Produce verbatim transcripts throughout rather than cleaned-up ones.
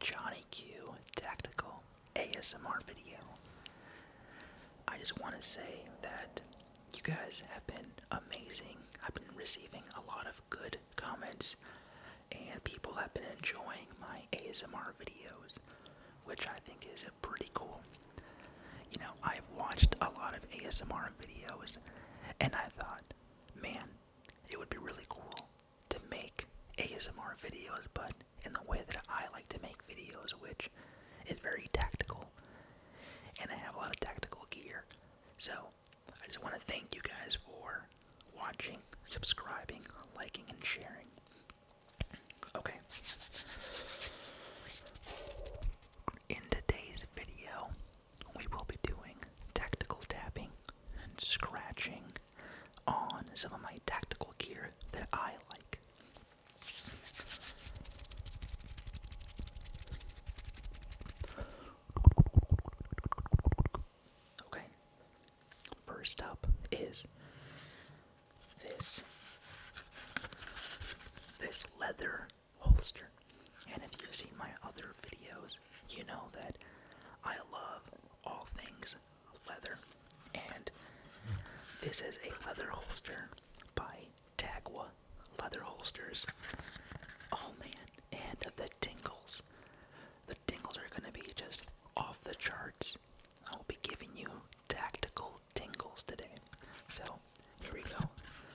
Johnny Q Tactical A S M R video. I just want to say that you guys have been amazing. I've been receiving a lot of good comments, and people have been enjoying my A S M R videos, which I think is pretty cool. You know, I've watched a lot of A S M R videos, and I thought, man, it would be really cool to make A S M R videos, but in the way that I like to make videos, which is very tactical, and I have a lot of tactical gear. So, I just want to thank you guys for watching, subscribing, liking, and sharing. Okay. In today's video, we will be doing tactical tapping and scratching on some of my tactical gear that I like. Okay, first up is this this leather holster. And if you've seen my other videos, you know that I love all things leather. And this is a leather holster by Tagua Leather Holsters. Oh man, and the tingles. The tingles are going to be just off the charts. I'll be giving you tactical tingles today. So, here we go.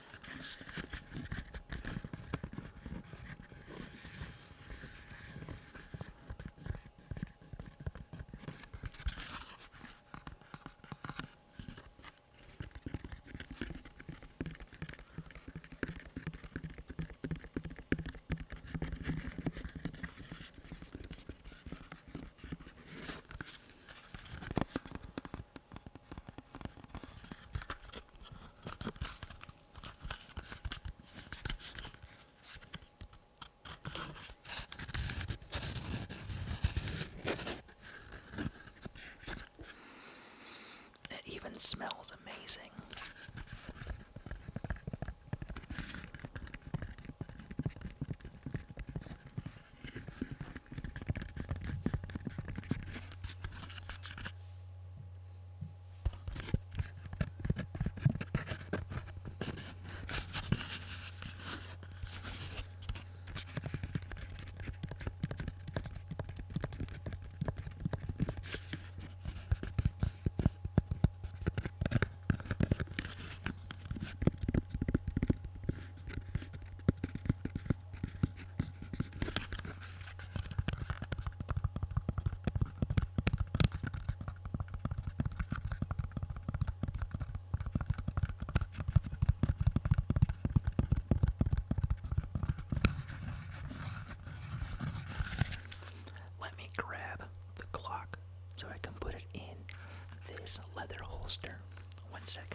It even smells amazing. Let me grab the clock so I can put it in this leather holster. One second.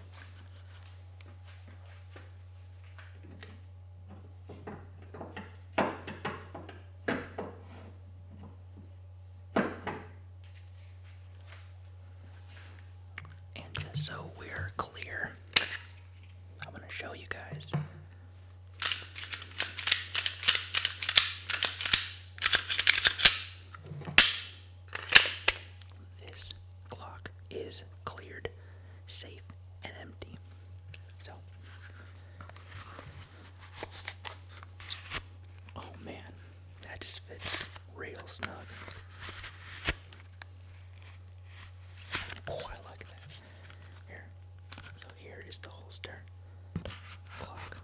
And just so we're clear, I'm going to show you guys. This clock is cleared, safe, and empty. So, oh man, that just fits real snug. Oh, I like that. Here, so here is the holster. Clock.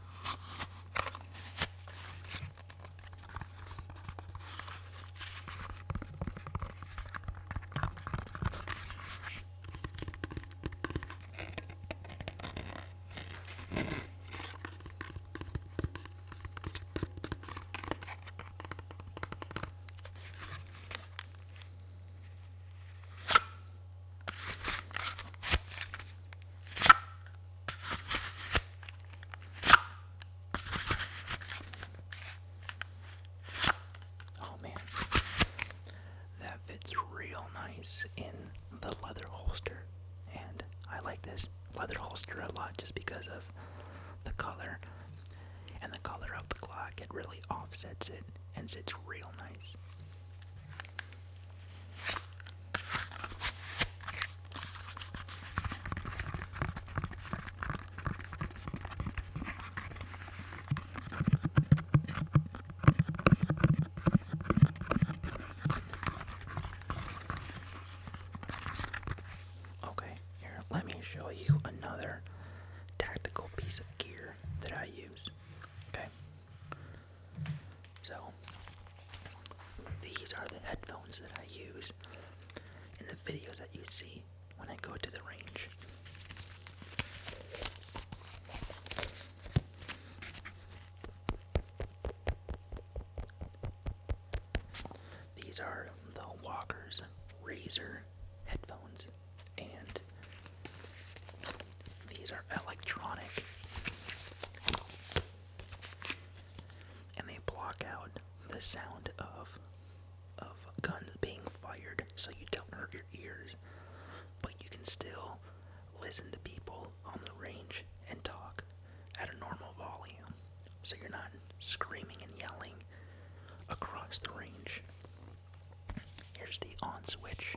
Oh man, that fits real nice in the leather holster, and I like this leather holster a lot just because of the color and the color of the clock. It really offsets it and sits real nice. headphones that I use in the videos that you see when I go to the range. These are the Walker's Razor headphones, and these are electronic, and they block out the sound of of guns being fired, so you don't hurt your ears, but you can still listen to people on the range and talk at a normal volume, so you're not screaming and yelling across the range. Here's the on switch.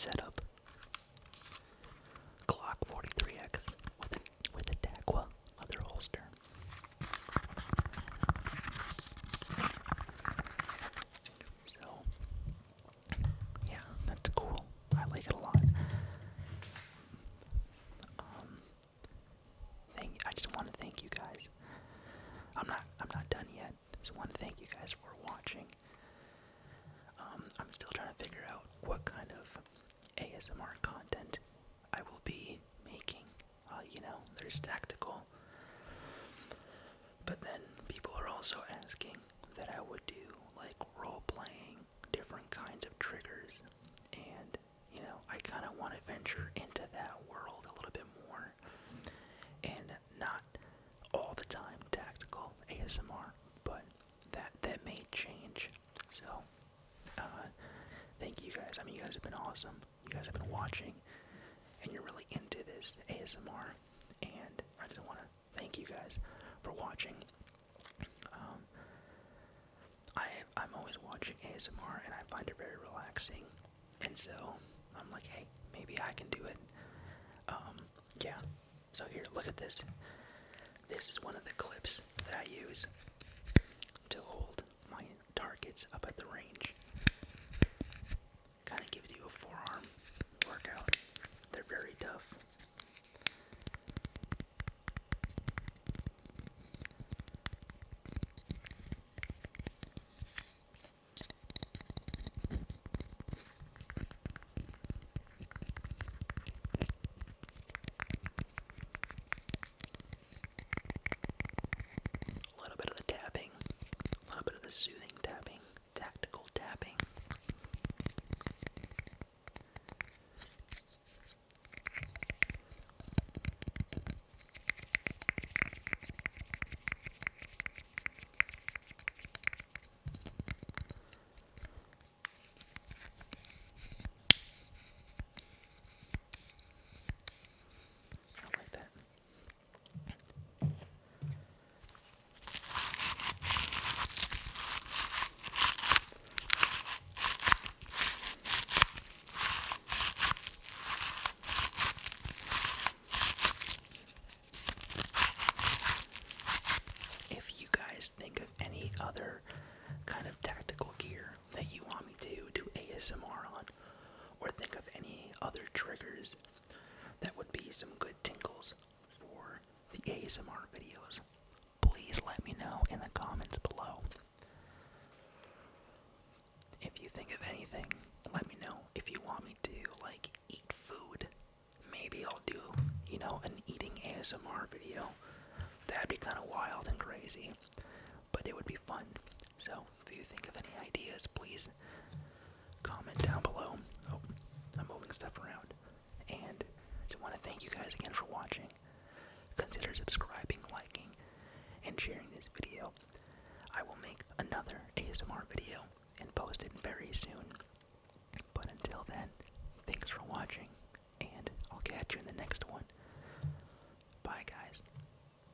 setup. Glock forty-three X with a, with a Daqua leather holster. So, yeah, that's cool. I like it a lot. Um, thank. I just want to thank you guys. I'm not. I'm not done yet. Just want to thank you guys for watching. Um, I'm still trying to figure out what kind of A S M R content I will be making. Uh, you know, there's tactical, but then people are also asking that I would do like role playing, different kinds of triggers, and you know, I kind of want to venture into that world a little bit more, and not all the time tactical A S M R, but that that may change. So, uh, thank you guys. I mean, you guys have been awesome. You guys have been watching, and you're really into this A S M R, and I just want to thank you guys for watching. Um, I I'm always watching A S M R, and I find it very relaxing, and so I'm like, hey, maybe I can do it. Um, yeah. So here, look at this. This is one of the clips that I use to hold my targets up at the range. Kind of gives you a forearm workout. They're very tough. A little bit of the tapping, a little bit of the soothing tapping, tactical tapping. I like that. If you guys think of any other kind of tactical gear that you want me to do A S M R on, or think of any other triggers that would be some good tingles for the A S M R videos, please let me know in the comments below. If you think of anything, let me know. If you want me to, like, eat food, maybe I'll do, you know, an eating A S M R video. That'd be kind of wild and crazy, but it would be fun. So, if you think of any ideas, please comment down below. Oh, I'm moving stuff around. And just want to thank you guys again for watching. Consider subscribing, liking, and sharing this video. I will make another A S M R video and post it very soon. But until then, thanks for watching, and I'll catch you in the next one.